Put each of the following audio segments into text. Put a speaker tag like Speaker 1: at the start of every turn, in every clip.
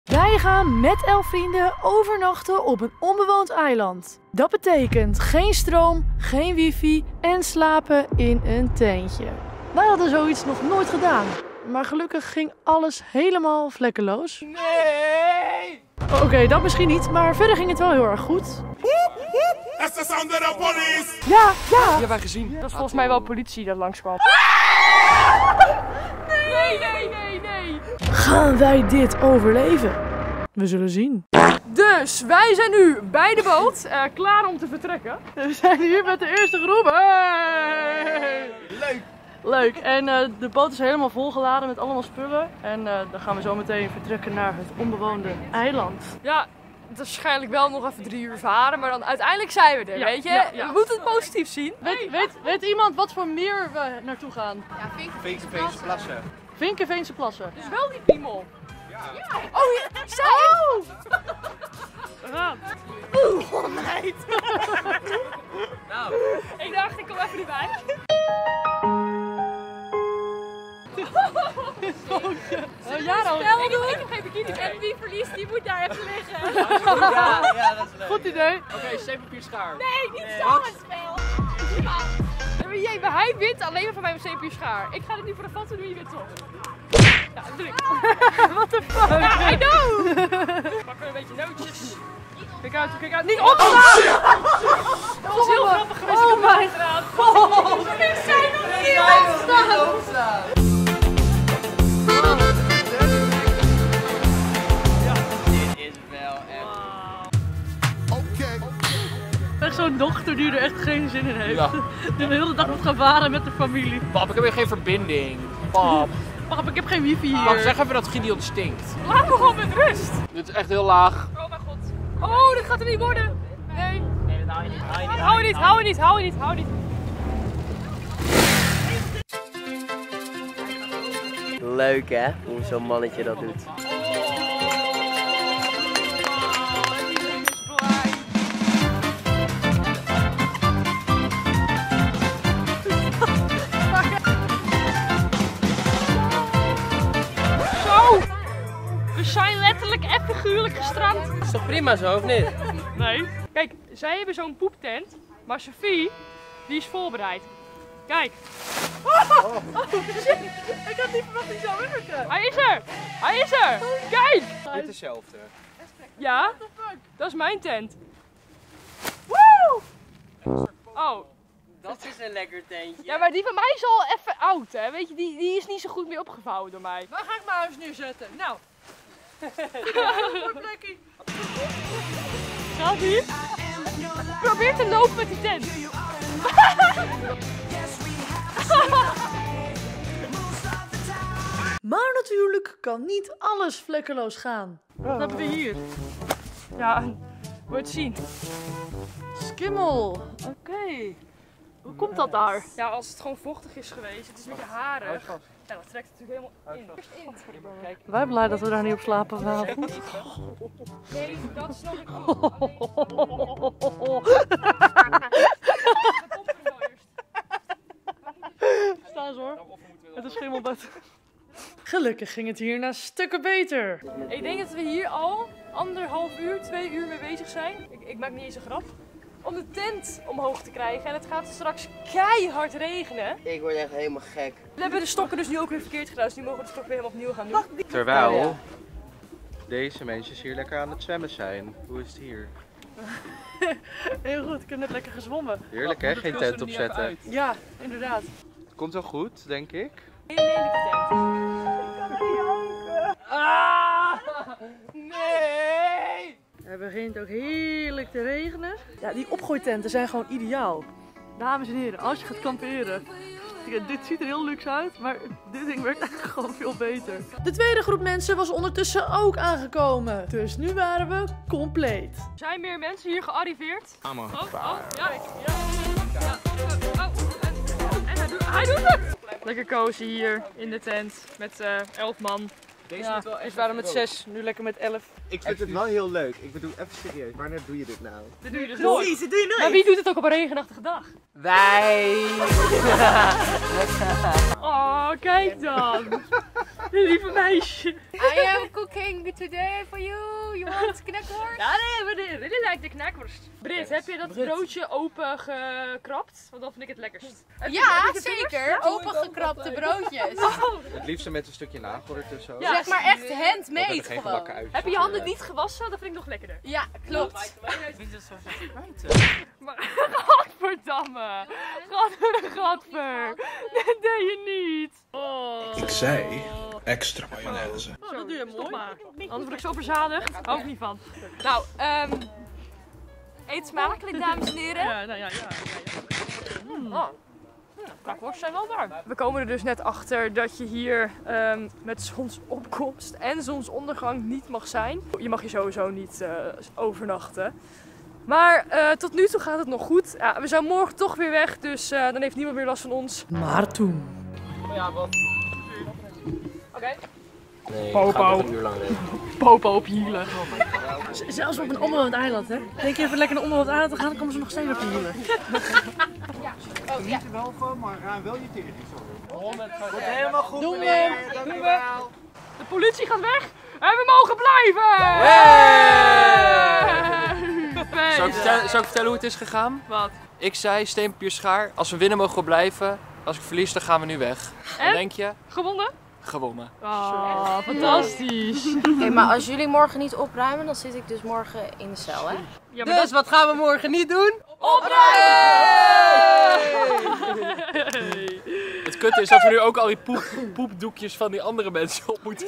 Speaker 1: Wij gaan met 11 vrienden overnachten op een onbewoond eiland. Dat betekent geen stroom, geen wifi en slapen in een tentje. Wij hadden zoiets nog nooit gedaan. Maar gelukkig ging alles helemaal vlekkeloos.
Speaker 2: Nee!
Speaker 1: Oké, dat misschien niet, maar verder ging het wel heel erg goed.
Speaker 2: That's the sound of the police!
Speaker 1: Ja!
Speaker 3: Die hebben wij gezien.
Speaker 4: Dat is volgens mij wel politie dat langskwam. Nee.
Speaker 1: Gaan wij dit overleven? We zullen zien.
Speaker 4: Dus wij zijn nu bij de boot, klaar om te vertrekken.
Speaker 1: We zijn hier met de eerste groep. Hey! Leuk. En de boot is helemaal volgeladen met allemaal spullen. En dan gaan we zo meteen vertrekken naar het onbewoonde eiland.
Speaker 4: Ja, het is waarschijnlijk wel nog even 3 uur varen, maar dan uiteindelijk zijn we er, weet je?
Speaker 1: Ja.
Speaker 4: We moeten het positief zien.
Speaker 1: Weet iemand wat voor meer we naartoe gaan?
Speaker 4: Ja,
Speaker 2: Vinkenveense plassen.
Speaker 1: Vinkenveense plassen.
Speaker 4: Dus wel die piemel. Ja. Oh, zij!
Speaker 1: We gaan.
Speaker 4: Meid.
Speaker 2: Nou.
Speaker 4: Ik dacht, ik kom even niet bij.
Speaker 1: Jaro.
Speaker 4: Ik heb geen bikini. En wie verliest, die moet daar even liggen.
Speaker 2: Ja, dat is leuk.
Speaker 1: Goed idee.
Speaker 3: Oké, steenpapier schaar.
Speaker 4: Nee, niet zo het spel. Ja. Maar hij wint alleen maar van mij met zeepier schaar. Ik ga dit nu voor de foto doen, je wint toch? Ja, dat doe ik.
Speaker 1: What the fuck?
Speaker 4: Ja, I know! Pak er een beetje nootjes. Kijk uit. Niet opstaan! Dat was heel grappig geweest.
Speaker 1: Oh my
Speaker 4: god! Ik zei nog niet opstaan!
Speaker 2: Dit is wel echt...
Speaker 1: Echt zo'n dochter die er echt geen zin in heeft.
Speaker 3: Ja.
Speaker 1: Die de hele dag moet gaan varen met de familie.
Speaker 3: Pap, ik heb hier geen verbinding. Pap.
Speaker 1: Pap, ik heb geen wifi hier.
Speaker 3: Pap, zeg even dat Gideon stinkt.
Speaker 4: Laat me gewoon met rust!
Speaker 3: Dit is echt heel laag.
Speaker 4: Oh mijn god. Oh, dit gaat er niet worden! Nee.
Speaker 2: Nee, dat hou je niet.
Speaker 4: Hou je niet.
Speaker 5: Leuk hè, hoe zo'n mannetje dat doet.
Speaker 4: We zijn letterlijk en figuurlijk gestrand.
Speaker 5: Is toch prima zo, of niet?
Speaker 4: Nee. Kijk, zij hebben zo'n poeptent, maar Sophie, die is voorbereid. Kijk.
Speaker 1: Ik had niet verwacht dat hij zou werken.
Speaker 4: Hij is er! Kijk!
Speaker 2: Dit is hetzelfde.
Speaker 4: Ja, dat is mijn tent. Woe! Oh.
Speaker 5: Dat is een lekker tentje.
Speaker 4: Ja, maar die van mij is al even oud, hè. Weet je, die is niet zo goed meer opgevouwen door mij.
Speaker 1: Waar ga ik mijn huis neerzetten? Nou. Plekje.
Speaker 4: Gaat hier? Probeer te lopen met die tent.
Speaker 1: Maar natuurlijk kan niet alles vlekkeloos gaan. Wat hebben we hier?
Speaker 4: Ja, wordt zien.
Speaker 1: Skimmel. Oké. Hoe komt dat daar?
Speaker 4: Ja, als het gewoon vochtig is geweest, het is een beetje harig. Ja, dat trekt het natuurlijk helemaal in. Kijk.
Speaker 1: Wij zijn blij dat we daar niet op slapen vanavond.
Speaker 4: Nee, dat snap ik goed.
Speaker 1: Staan ze hoor. Het is schimmelbed. Gelukkig ging het hierna stukken beter.
Speaker 4: Ik denk dat we hier al 1,5 uur, 2 uur mee bezig zijn. Ik maak niet eens een grap. Om de tent omhoog te krijgen. En het gaat straks keihard regenen.
Speaker 5: Ik word echt helemaal gek.
Speaker 4: We hebben de stokken dus nu ook weer verkeerd gedaan. Dus nu mogen we de stokken weer helemaal opnieuw gaan doen.
Speaker 6: Terwijl deze mensen hier lekker aan het zwemmen zijn. Hoe is het hier?
Speaker 1: Heel goed, ik heb net lekker gezwommen.
Speaker 6: Heerlijk hè, geen tent opzetten.
Speaker 1: Ja, inderdaad.
Speaker 6: Komt wel goed, denk ik.
Speaker 4: Hele lelijke tent.
Speaker 2: Nee!
Speaker 1: Het begint ook heerlijk te regenen. Ja, die opgooitenten zijn gewoon ideaal. Dames en heren, als je gaat kamperen. Ja, dit ziet er heel luxe uit, maar dit ding werkt eigenlijk gewoon veel beter. De tweede groep mensen was ondertussen ook aangekomen. Dus nu waren we compleet.
Speaker 4: Zijn meer mensen hier gearriveerd?
Speaker 3: Amen.
Speaker 4: Ja. En hij doet het! Lekker cozy hier in de tent met 11 man.
Speaker 1: Ja, dus waren met 6, nu lekker met 11.
Speaker 7: Ik vind het wel heel leuk. Ik bedoel, even serieus, wanneer doe je dit nou?
Speaker 4: Dat doe je dus nooit.
Speaker 1: Precies, dat doe je nooit.
Speaker 4: Maar wie doet het ook op een regenachtige dag?
Speaker 5: Wij!
Speaker 4: Oh, kijk dan. Lieve meisje.
Speaker 8: I am cooking today for you. You want knackwurst?
Speaker 4: Ja, nee, we really like de knackwurst. Brit, heb je dat broodje open gekrapt? Want dan vind ik het lekkerst.
Speaker 8: Ja, zeker. Opengekrapte broodjes.
Speaker 6: Het liefste met een stukje nagel ertussen.
Speaker 4: Ja.
Speaker 8: Zeg maar echt
Speaker 6: Dat er
Speaker 8: handmade
Speaker 6: geen
Speaker 8: gewoon.
Speaker 6: gebakken uit.
Speaker 4: Heb je je handen niet gewassen? Dat vind ik nog lekkerder.
Speaker 8: Ja, klopt.
Speaker 4: Maar, godverdamme. Gadver. Dat deed je niet. Oh.
Speaker 9: Ik zei extra mayonaise.
Speaker 4: Oh, dat doe je mooi. Anders word ik zo verzadigd. Hou ik niet van. Nou, eet smakelijk, dames en heren.
Speaker 1: Ja, nou ja.
Speaker 4: Knackwurst zijn wel warm. We komen er dus net achter dat je hier met zonsopkomst en zonsondergang niet mag zijn. Je mag hier sowieso niet overnachten. Maar tot nu toe gaat het nog goed. Ja, we zijn morgen toch weer weg, dus dan heeft niemand meer last van ons.
Speaker 1: Maar toen.
Speaker 4: Oké.
Speaker 5: Nee,
Speaker 4: Popo.
Speaker 5: het gaat nog een uur lang leven.
Speaker 4: Popo op je hielen.
Speaker 1: Zelfs op een onbewoond eiland, hè? Denk je even lekker naar een onbewoond eiland te gaan, dan komen ze nog steeds op je hielen.
Speaker 7: Geniet er wel van, maar ruim wel je tering.
Speaker 2: Wordt helemaal goed,
Speaker 1: Doen we.
Speaker 2: meneer. Dank u wel.
Speaker 4: De politie gaat weg en we mogen blijven!
Speaker 3: Zal ik vertellen hoe het is gegaan?
Speaker 4: Wat?
Speaker 3: Ik zei steen, papier, schaar. Als we winnen mogen we blijven. Als ik verlies dan gaan we nu weg.
Speaker 4: En?
Speaker 3: Wat denk je?
Speaker 4: Gewonnen?
Speaker 3: Gewonnen.
Speaker 4: Oh, fantastisch.
Speaker 8: Oké, maar als jullie morgen niet opruimen, dan zit ik dus morgen in de cel, hè?
Speaker 4: Ja, maar
Speaker 5: Dus wat gaan we morgen niet doen?
Speaker 3: Het kutte is dat we nu ook al die poepdoekjes van die andere mensen op moeten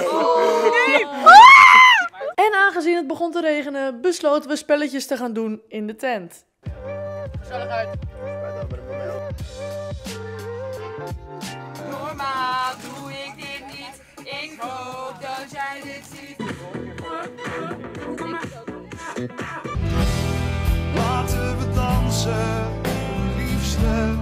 Speaker 1: En aangezien het begon te regenen, besloten we spelletjes te gaan doen in de tent.
Speaker 8: Normaal doe ik dit niet. Ik hoop dat jij dit ziet.
Speaker 9: Laten we dansen, liefste.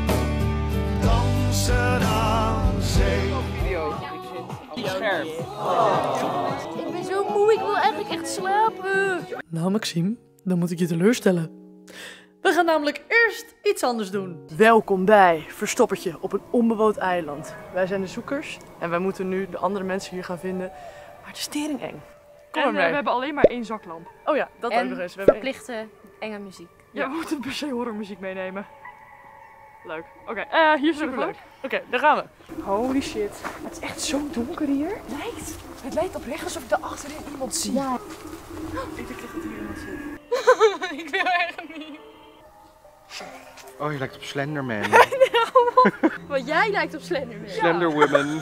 Speaker 9: Dansen aan zee.
Speaker 3: scherp.
Speaker 8: Ik ben zo moe, ik wil eigenlijk echt slapen.
Speaker 1: Nou Maxime, dan moet ik je teleurstellen. We gaan namelijk eerst iets anders doen. Welkom bij Verstoppertje op een onbewoond eiland. Wij zijn de zoekers en wij moeten nu de andere mensen hier gaan vinden. Maar het is tering eng. Kom maar
Speaker 4: En we
Speaker 1: mee.
Speaker 4: hebben alleen maar 1 zaklamp.
Speaker 1: Oh ja, dat ook
Speaker 8: En
Speaker 1: nog eens. We hebben
Speaker 8: verplichte enge muziek.
Speaker 4: Ja, we moeten per se horrormuziek meenemen. Leuk. Oké, hier is het
Speaker 1: Superleuk. Oké, daar gaan we.
Speaker 4: Holy shit. Het is echt zo donker hier. Het lijkt oprecht alsof ik daar achterin iemand zie. Ja. Ik denk dat hier iemand zit. Ik wil echt niet.
Speaker 6: Oh, je lijkt op Slenderman.
Speaker 8: Want jij lijkt op Slenderman.
Speaker 6: Slender Woman.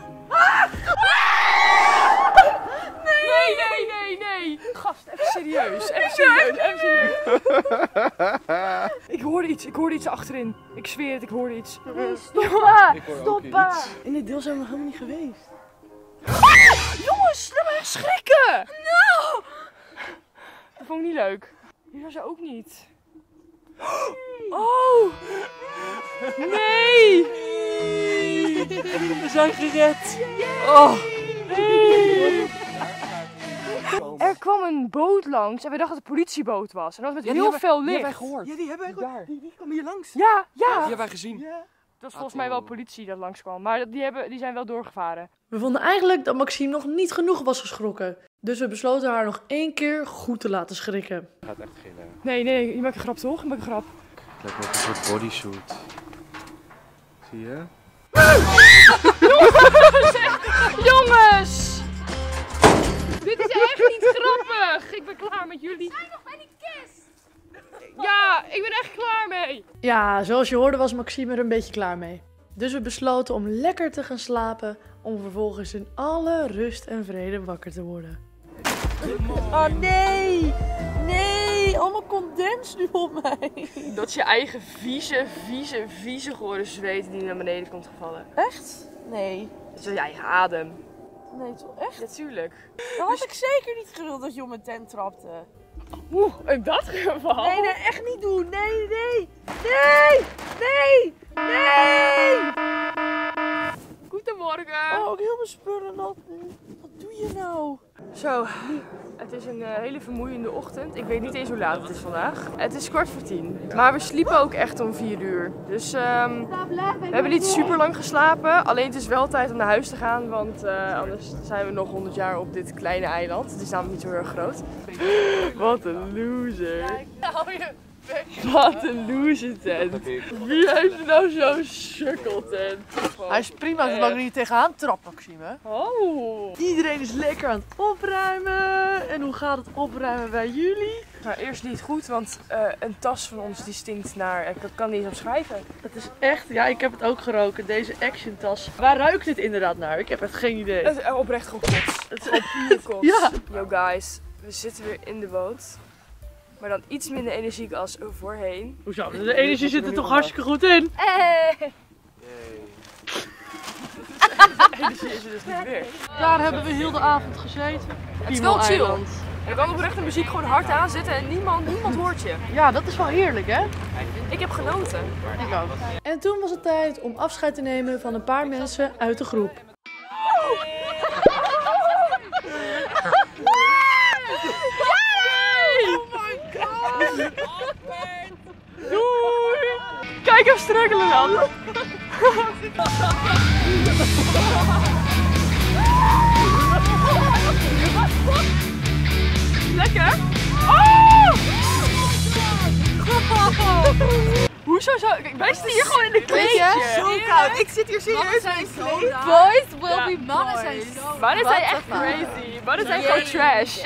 Speaker 4: Nee. Gast, even serieus. Even serieus. Ik hoorde iets achterin. Ik zweer het, ik hoorde iets.
Speaker 8: Stop maar.
Speaker 1: In dit deel zijn we nog helemaal niet geweest.
Speaker 4: Jongens, laat me echt schrikken! Nou! Dat vond ik niet leuk. Hier was ze ook niet. Oh! Nee!
Speaker 1: We zijn gered.
Speaker 4: Oh! Nee! Er kwam een boot langs en we dachten dat het een politieboot was. En dat was met heel veel licht.
Speaker 3: Die hebben wij gehoord.
Speaker 1: Ja, die hebben wij gehoord. Die kwam hier langs.
Speaker 4: Ja!
Speaker 3: Die hebben wij gezien.
Speaker 4: Dat is volgens mij wel politie dat langskwam. Maar die zijn wel doorgevaren.
Speaker 1: We vonden eigenlijk dat Maxime nog niet genoeg was geschrokken. Dus we besloten haar nog 1 keer goed te laten schrikken.
Speaker 6: Gaat echt gillen.
Speaker 4: Nee, je maakt een grap toch? Je maakt een grap.
Speaker 6: Het lijkt wel een soort bodysuit. Zie je?
Speaker 4: Jongens! Dit is echt niet grappig. Ik ben klaar met jullie.
Speaker 8: We zijn nog bij die kist.
Speaker 4: Ja, ik ben echt klaar mee.
Speaker 1: Ja, zoals je hoorde was Maxime er een beetje klaar mee. Dus we besloten om lekker te gaan slapen, om vervolgens in alle rust en vrede wakker te worden. Oh nee! Nee, allemaal condens nu op mij.
Speaker 4: Dat is je eigen vieze geworden zweet die naar beneden komt gevallen.
Speaker 1: Echt? Nee.
Speaker 4: Dat is je eigen adem.
Speaker 1: Nee, toch echt?
Speaker 4: Natuurlijk.
Speaker 1: Dan had ik zeker niet gewild dat je op mijn tent trapte.
Speaker 4: Oeh, in dat geval.
Speaker 1: Nee, echt niet doen. Nee.
Speaker 4: Goed Goedemorgen.
Speaker 1: Oh, ook heel mijn spullen nat nu. Wat doe je nou?
Speaker 4: Zo, het is een hele vermoeiende ochtend. Ik weet niet eens hoe laat het is vandaag. Het is 9:15. Maar we sliepen ook echt om 4 uur. Dus we hebben niet super lang geslapen. Alleen het is wel tijd om naar huis te gaan. Want anders zijn we nog 100 jaar op dit kleine eiland. Het is namelijk niet zo heel erg groot. Wat een loser. Hou je weg. Wat een loser tent. Wie heeft er nou zo'n sukkeltent?
Speaker 1: Hij is prima zolang er niet tegenaan trapt, Maxime.
Speaker 4: Oh.
Speaker 1: Iedereen is lekker aan het opruimen. En hoe gaat het opruimen bij jullie?
Speaker 4: Nou, eerst niet goed, want een tas van ons die stinkt naar, ik kan niet eens omschrijven.
Speaker 1: Het is echt, ja, ik heb het ook geroken, deze Action tas. Waar ruikt het inderdaad naar? Ik heb echt geen idee.
Speaker 4: Het is oprecht gewoon kots.
Speaker 1: Het is
Speaker 4: gewoon puur kots.
Speaker 1: Ja.
Speaker 4: Yo guys, we zitten weer in de boot. Maar dan iets minder energiek als voorheen.
Speaker 1: Hoezo? De energie zit er toch hartstikke goed in?
Speaker 4: Energie is er dus niet meer.
Speaker 1: Daar hebben we heel de avond gezeten.
Speaker 4: Het is wel chill. Je kan oprecht de muziek gewoon hard aanzetten en niemand hoort je.
Speaker 1: Ja, dat is wel heerlijk, hè?
Speaker 4: Ik heb genoten.
Speaker 1: Ik ook. En toen was het tijd om afscheid te nemen van een paar mensen uit de groep.
Speaker 4: Doei! Kijk even struggelen dan. Lekker? Oh! Hoezo zo? Kijk, wij zitten hier gewoon in de kleedje.
Speaker 1: Zo koud. Ik zit hier serieus in een kleed.
Speaker 8: Boys will be mannen zijn zo.
Speaker 4: Mannen zijn echt crazy. Mannen zijn gewoon trash.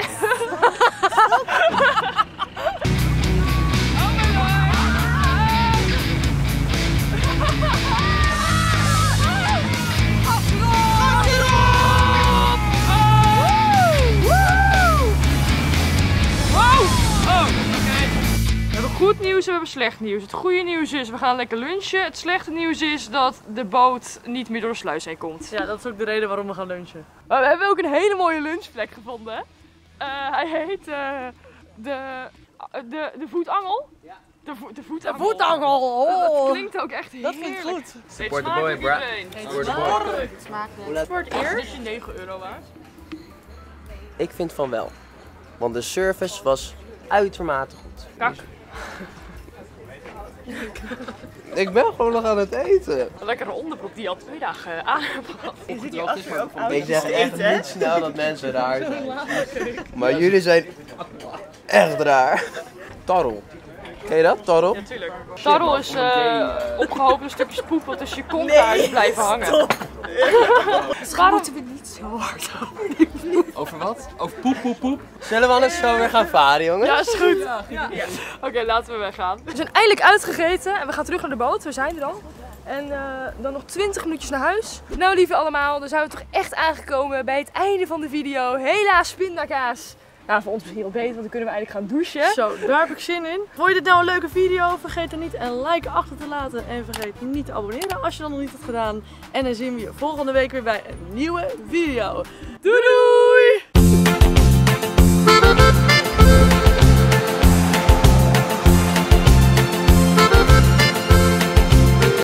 Speaker 4: We hebben goed nieuws en we hebben slecht nieuws. Het goede nieuws is, we gaan lekker lunchen. Het slechte nieuws is dat de boot niet meer door de sluis heen komt.
Speaker 1: Ja, dat is ook de reden waarom we gaan lunchen.
Speaker 4: Maar we hebben ook een hele mooie lunchplek gevonden. Hij heet de voetangel. Ja. De voetangel.
Speaker 1: Voetangel!
Speaker 4: Dat klinkt ook echt heerlijk.
Speaker 1: Dat klinkt goed.
Speaker 6: Support the boy, bra. Support the boy.
Speaker 4: Voor het eerst. 9 euro waard.
Speaker 5: Ik vind van wel. Want de service was uitermate goed.
Speaker 4: Kak.
Speaker 6: Ik ben gewoon nog aan het eten.
Speaker 4: Een lekkere onderbroek die al 2 dagen aan heb gehad.
Speaker 5: Ik zeg echt niet snel dat mensen raar zijn. Maar jullie zijn echt raar. Tarrel. Ken je dat? Tarrel?
Speaker 4: Natuurlijk. Tarrel is opgehopen stukjes poep wat tussen je kont daar is blijven hangen. Waarom moeten we niet zo hard over?
Speaker 3: Over wat? Over poep.
Speaker 5: Zullen we anders zo weer gaan varen, jongens?
Speaker 4: Ja, is goed. Ja. Oké, laten we weggaan. We zijn eindelijk uitgegeten en we gaan terug naar de boot. We zijn er al. En dan nog 20 minuutjes naar huis. Nou, lieve allemaal, dan zijn we toch echt aangekomen bij het einde van de video. Helaas, pindakaas. Nou, voor ons misschien wel beter, want dan kunnen we eigenlijk gaan douchen.
Speaker 1: Zo, daar heb ik zin in. Vond je dit nou een leuke video? Vergeet er niet een like achter te laten. En vergeet niet te abonneren als je dat nog niet hebt gedaan. En dan zien we je volgende week weer bij een nieuwe video. Doei doei!